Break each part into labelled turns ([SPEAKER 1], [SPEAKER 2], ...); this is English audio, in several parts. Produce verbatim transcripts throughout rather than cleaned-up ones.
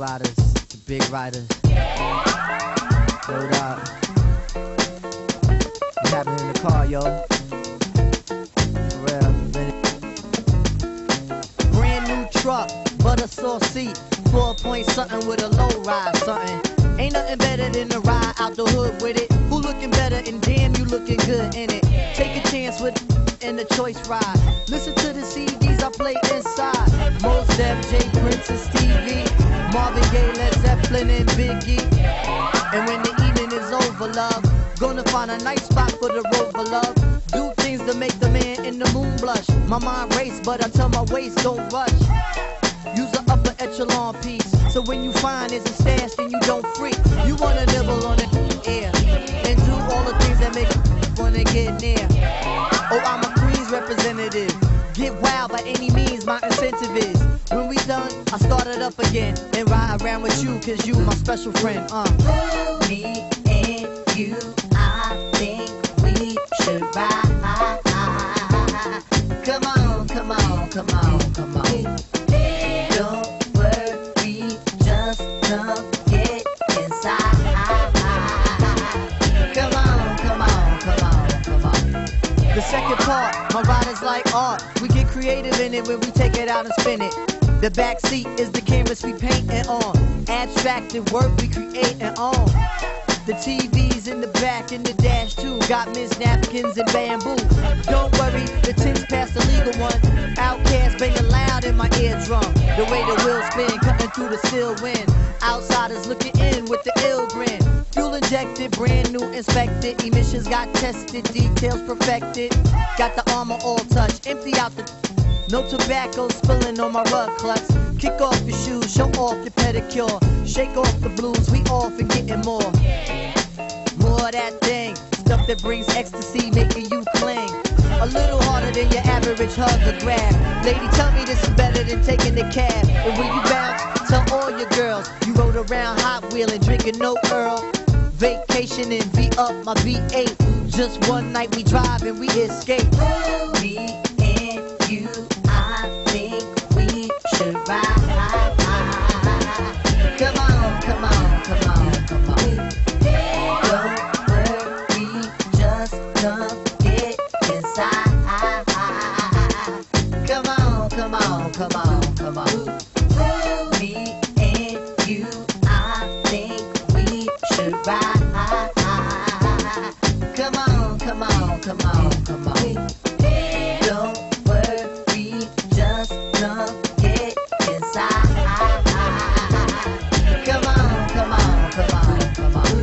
[SPEAKER 1] riders, the big riders. Hold up. What's happening in the car, yo? For real, minute. Brand new truck, butter sauce seat, four point something with a low ride something. Ain't nothing better than to ride out the hood with it. Who looking better and damn you looking good in it. Take a chance with in the choice ride. Listen to the C Ds I play inside. Mos Def, J Prince and Stevie, Marvin Gaye, Led Zeppelin and Biggie. And when the evening is over, love, gonna find a nice spot for the rover, love. Do things to make the man in the moon blush. My mind race, but I tell my waist don't rush. Use the upper echelon piece, so when you find it's a stash, then you don't freak. You wanna nibble on the air and do all the things that make you wanna get near. Oh, I'm a Queens representative. Get wild by any means, my incentive is. When we done, I start it up again and ride around with you, cause you my special friend. Uh.
[SPEAKER 2] Me and you, I think we should ride. Come on, come on, come on, come on. Don't worry, just come get inside. Come on, come on, come on, come on.
[SPEAKER 1] The second part, my ride is like art. We get creative in it when we take it out and spin it. The back seat is the canvas we painting on. Abstracted work we creating on. The T V's in the back and the dash too. Got Miss napkins and bamboo. Don't worry, the tin's past the legal one. Outcast banging loud in my eardrum. The way the wheels spin, cutting through the still wind. Outsiders looking in with the ill grin. Fuel injected, brand new inspected. Emissions got tested, details perfected. Got the armor all touched, empty out the... No tobacco spilling on my rug clutch. Kick off your shoes, show off your pedicure. Shake off the blues, we off and getting more. More of that thing, stuff that brings ecstasy, making you cling. A little harder than your average hug or grab. Lady, tell me this is better than taking the cab. And when you bounce, tell all your girls you rode around Hot Wheeling, drinking no Earl. Vacation and V up my V eight. Just one night we drive and we escape.
[SPEAKER 2] Me and you, I think we should ride. Come on, come on, come on, come on. Don't worry, just come get inside. Come on, come on, come on, come on. Me and you, I think we should ride. Come on, come on, come on, come on. Don't worry, just come get inside. Come on, come on, come on, come on.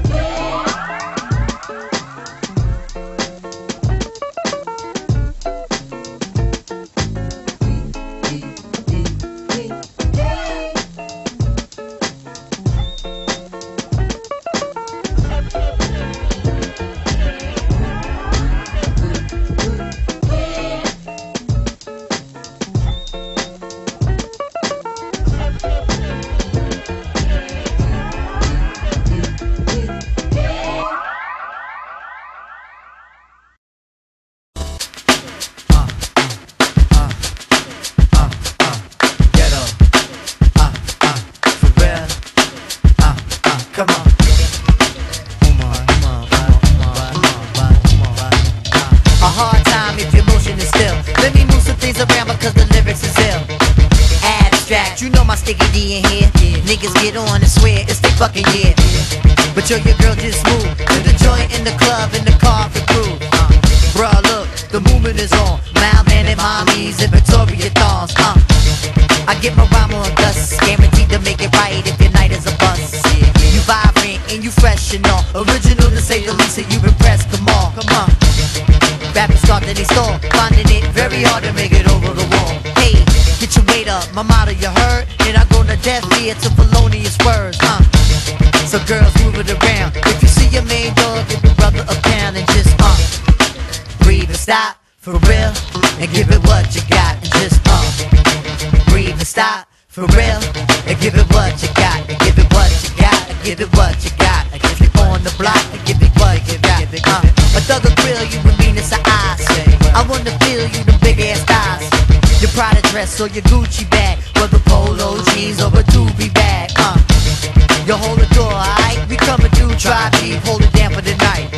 [SPEAKER 2] Fucking yeah, but yo, your girl just moved to the joint in the club in the car for crew. Uh, bruh, look, the movement is on. Malman and mommies and Victoria thongs. Uh, I get my rhyme on dust, guaranteed to make it right if your night is a bust. Yeah, you vibrant and you fresh and all, original to say the least, and you impressed. Come on, come on. Rappers start that they stall, finding it very hard to make it over the wall. Hey, get your weight up, my motto you heard, and I go to death here to felonious words. Uh. So girls, move it around. If you see your main dog, give your brother a pound and just uh breathe and stop for real, and give it what you got and just uh breathe and stop for real, and give it what you got, and give it what you got, and give it what you got, and give it on the block, and give it what you got. Uh, a thug will grill you with meanness of eyes. I wanna feel you, the big ass thighs. Your Prada dress or your Gucci bag, whether polo jeans or a doobie bag. Uh, you hold the door, alright? We coming through, try deep, hold it down for the night.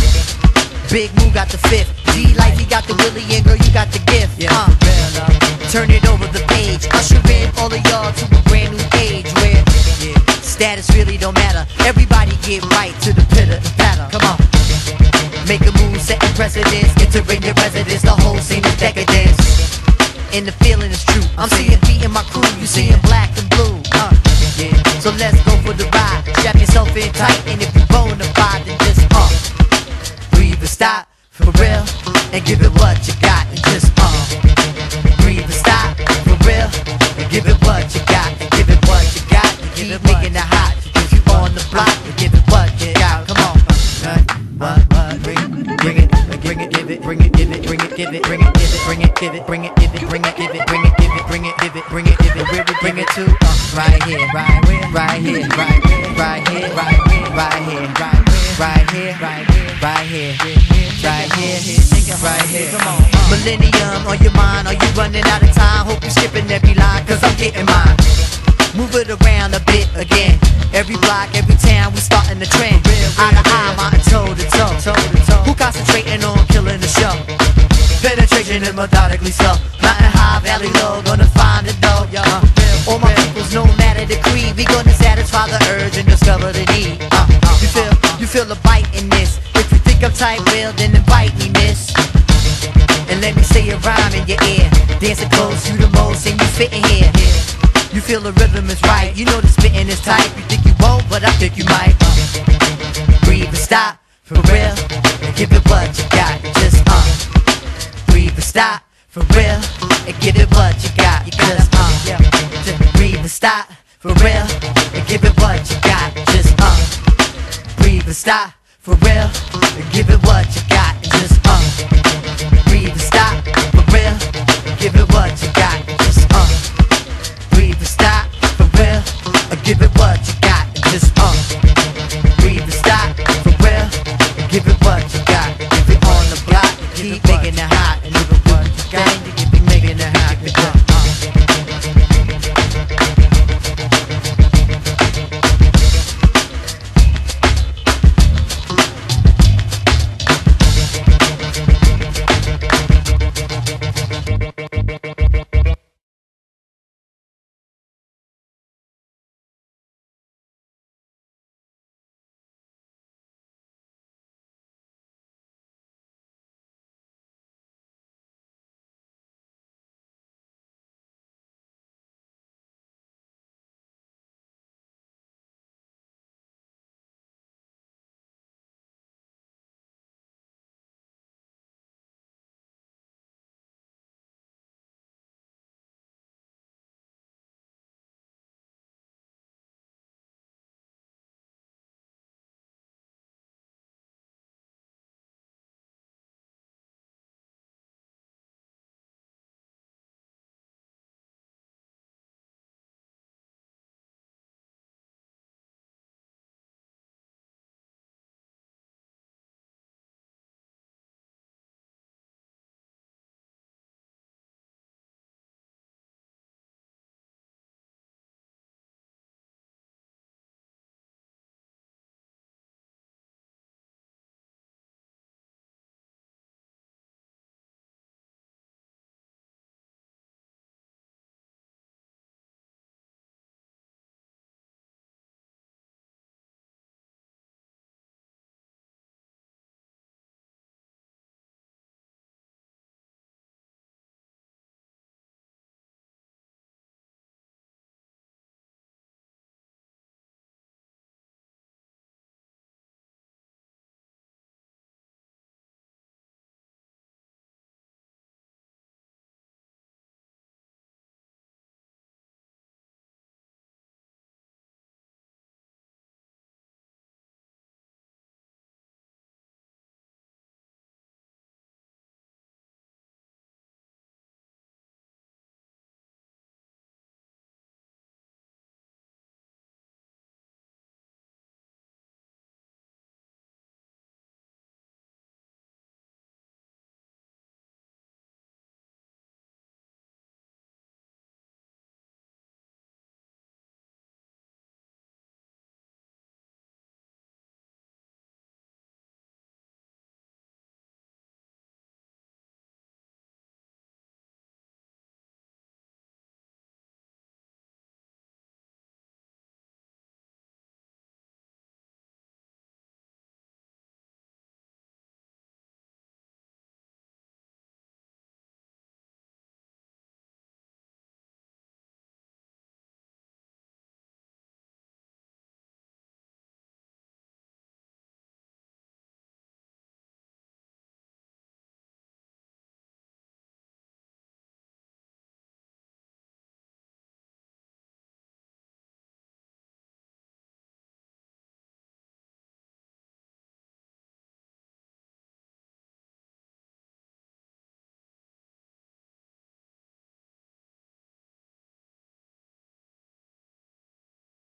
[SPEAKER 2] Big Moo got the fifth, D-Life, he got the Willie, and girl, you got the gift. Uh, turn it over the page, usher in all of y'all to a brand new age where yeah, status really don't matter. Everybody get right to the pitter and patter. Come on, make a move, setting precedence, entering your residence. The whole scene is decadence, and the feeling is true. I'm seeing beat in my crew, you seeing black and blue. Uh, yeah, so let's go for the ride. Strap yourself in tight, and if you bona fide, then just uh, breathe and stop for real, and give it what you got, and just uh, breathe and stop for real, and give it what you got, and give it what you got, and keep making it hot. If you on the block, and give it what you got. Come on, what, what, bring, bring it, bring it, give it, bring it, give it, bring it, give it, bring it, give it, bring it, give it, bring it, give it, bring it, give it, bring it, give it, bring it, give it, bring it, give it, where we bring it to? Right here, right here, right here, right here, right here, right here, right here, right here, right here, right here, right here, right here. Come on, millennium on your mind, are you running out of time? Hope you skipping every line, cause I'm getting mine. Move it around a bit again. Every block, every town, we starting the trend. Eye to eye, mountain toe to toe. Who concentrating on killing the show? Penetration and methodically slow. Mountain high, valley low, gonna find the dough. Uh, all my peoples, no matter the creed, we gonna satisfy the urge and discover the need. Uh, you feel, you feel a bite in this. If you think I'm tight, well then invite me, miss. And let me say a rhyme in your ear. Dancing close, you the most, and you fitting here. You feel the rhythm is right, you know the spitting is tight. You think you won't, but I think you might. uh, Breathe and stop, for real, and give it what you got. Just uh, breathe and stop, for real, and give it what you got. Just uh, just breathe and stop, for real, and give it what you got. Just uh, breathe and stop, for real, and give it